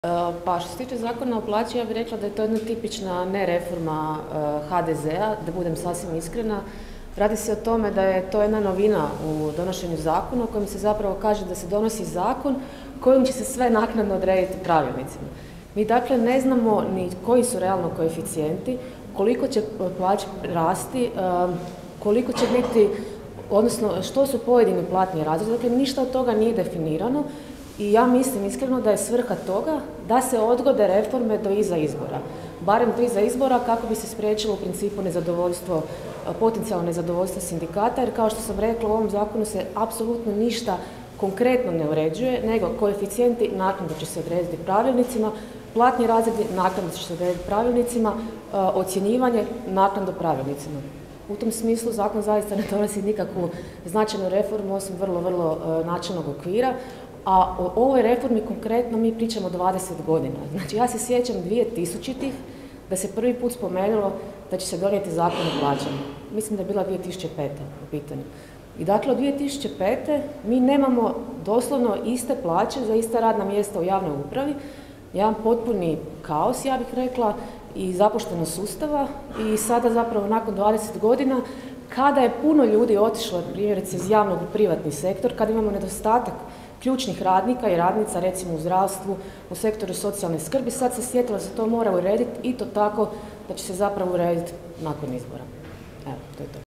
Pa što se tiče Zakona o plaći, ja bih rekla da je to jedna tipična nereforma HDZ-a, da budem sasvim iskrena. Radi se o tome da je to jedna novina u donošenju zakona u kojem se zapravo kaže da se donosi zakon kojim će se sve naknadno odrediti pravilnicima. Mi dakle ne znamo ni koji su realno koeficijenti, koliko će plaće rasti, koliko će biti, odnosno što su pojedini platni razredi, dakle ništa od toga nije definirano. I ja mislim iskreno da je svrha toga da se odgode reforme do iza izbora. Barem do iza izbora kako bi se spriječilo u principu nezadovoljstvo, potencijalno nezadovoljstvo sindikata, jer kao što sam rekla u ovom zakonu se apsolutno ništa konkretno ne uređuje, nego koeficijenti naknadno će se odrediti pravilnicima, platni razredi naknadno će se odrediti pravilnicima, ocjenjivanje naknadno pravilnicima. U tom smislu zakon zaista ne donosi nikakvu značajnu reformu osim vrlo načelnog okvira. A o ovoj reformi konkretno mi pričamo 20 godina. Znači ja se sjećam 2000-ih da se prvi put spomenulo da će se donijeti Zakon o plaćama. Mislim da je bila 2005. u pitanju. I dakle od 2005. mi nemamo doslovno iste plaće za ista radna mjesta u javnoj upravi. Jedan potpuni kaos, ja bih rekla, i zapuštenost sustava. I sada zapravo nakon 20 godina kada je puno ljudi otišlo primjerice iz javnog u privatni sektor, kada imamo nedostatak ključnih radnika i radnica, recimo u zdravstvu, u sektoru socijalne skrbi, sad se sjetilo da se to mora urediti i to tako da će se zapravo urediti nakon izbora. Evo, to je to.